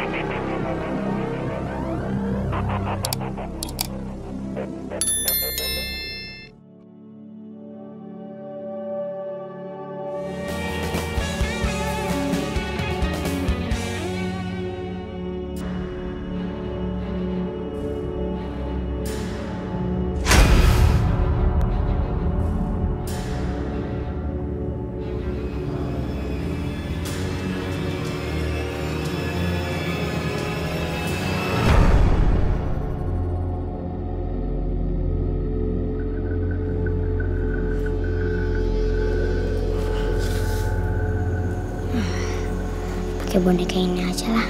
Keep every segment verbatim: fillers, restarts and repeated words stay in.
Pakai boneka ini aja lah.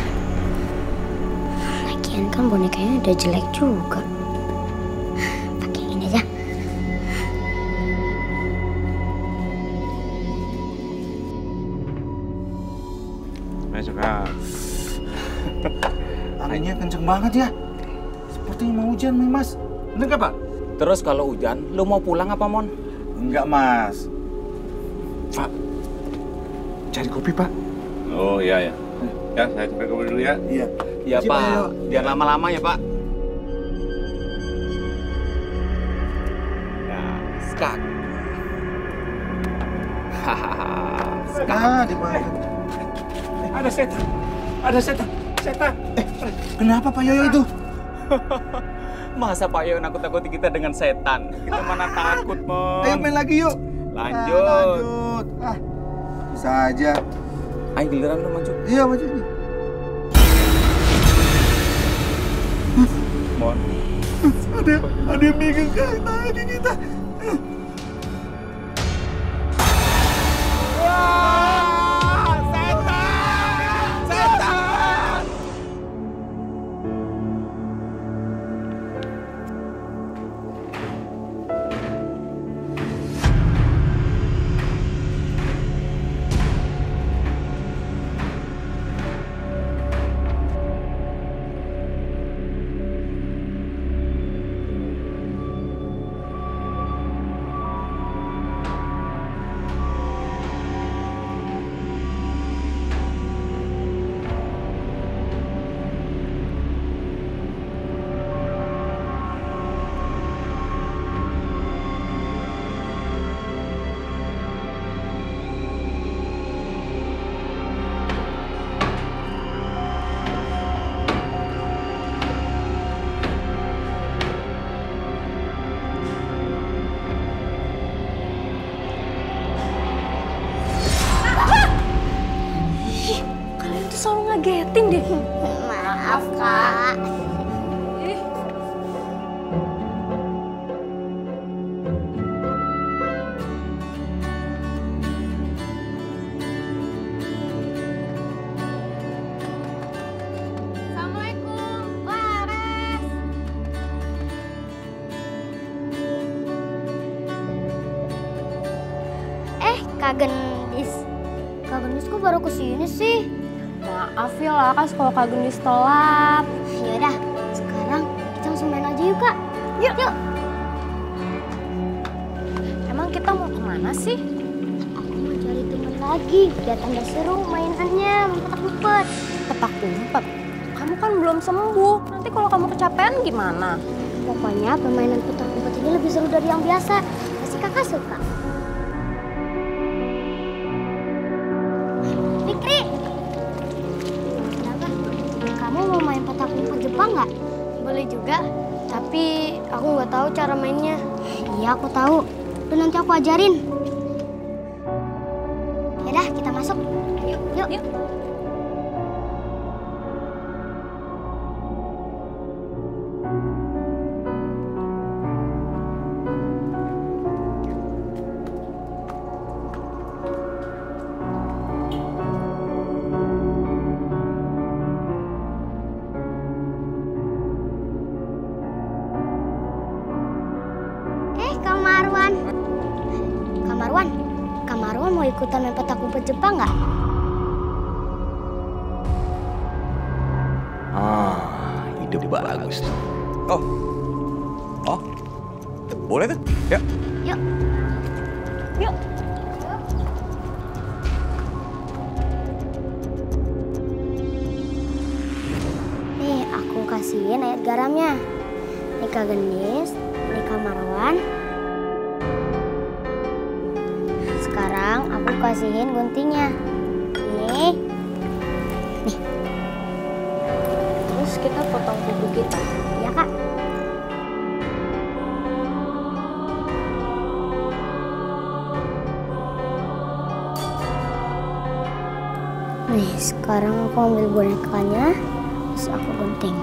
Lagian kan bonekanya udah jelek juga. Pakai ini aja. Masuk Kak. Anginnya kenceng banget ya. Sepertinya mau hujan nih Mas. Bener gak Pak? Terus kalau hujan, lu mau pulang apa Mon? Enggak Mas. Pak, cari kopi Pak. Oh iya ya. Ya, saya cari kopi dulu ya. Iya. Iya Pak, jangan lama-lama ya Pak. Ya, skak. Hahaha. Skak. Ah, di mana? Ada setan. Ada setan. Setan. Eh, kenapa Pak Yoyo itu? Masa Pak Yoyo nakut-nakuti kita dengan setan? Kita mana takut, Mon. Ayo main lagi yuk. Lanjut. Ah, lanjut. Ah, bisa aja. Ayo giliran lu maju. Iya, maju ini. Mon. Ada, ada yang megang kaki kita. Wah, setan! Setan! Selalu ngagetin deh. Maaf Kak. Ih. Assalamualaikum, Laras. Eh, Kak Gendis. Kak Gendis kok baru kesini sih? Maaf ya Laras kalau Kak Gendis telat. Yaudah, sekarang kita langsung main aja yuk Kak. Yuk, yuk. Emang kita mau kemana sih? Aku mau cari teman lagi, biar tambah seru mainannya, ngumpet-ngumpet. Petak umpet. Kamu kan belum sembuh. Nanti kalau kamu kecapean gimana? Pokoknya permainan petak umpet ini lebih seru dari yang biasa. Pasti Kakak suka. Fikri! Kenapa? Kamu mau main petak umpet Jepang nggak? Boleh juga, tapi aku nggak tahu cara mainnya. Iya, aku tahu. Tuh nanti aku ajarin. Yaudah, kita masuk. Yuk, yuk. Yuk. Eh, Kak Marwan. Kak Marwan, Kak Marwan mau ikutan main petak umpet Jepang nggak? Ah, ide bagus tuh. Oh, oh, boleh tuh, ya. Yuk. Yuk. kasihin air garamnya. Ini Kak Gendis, ini Kak Marwan. Sekarang aku kasihin guntingnya. Nih. Nih. Terus kita potong kuku kita. Ya, Kak. Nih, sekarang aku ambil bonekanya, terus aku gunting.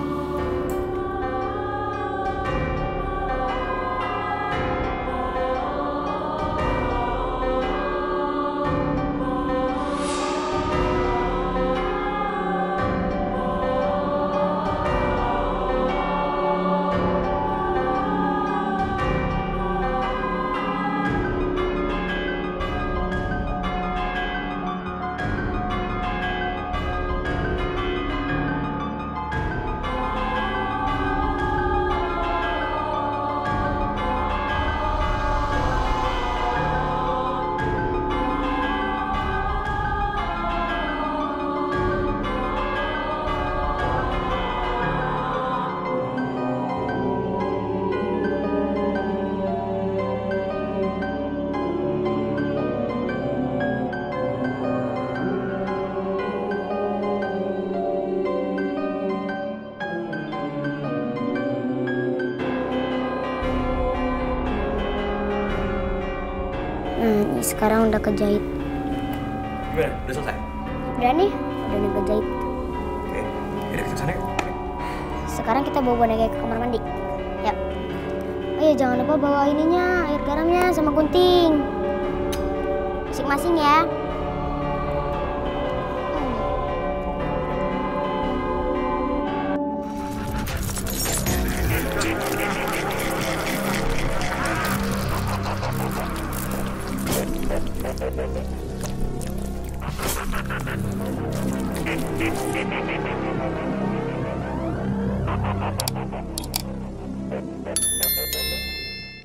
Nah, ini sekarang udah kejahit. Gimana? Udah selesai? Udah nih, udah nih kejahit. Oke, yaudah kita kesana yuk. Sekarang kita bawa boneka ke kamar mandi. Yap. Oh iya, jangan lupa bawa ininya, air garamnya sama gunting. Masing-masing ya.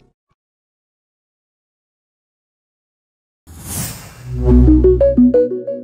Hmm.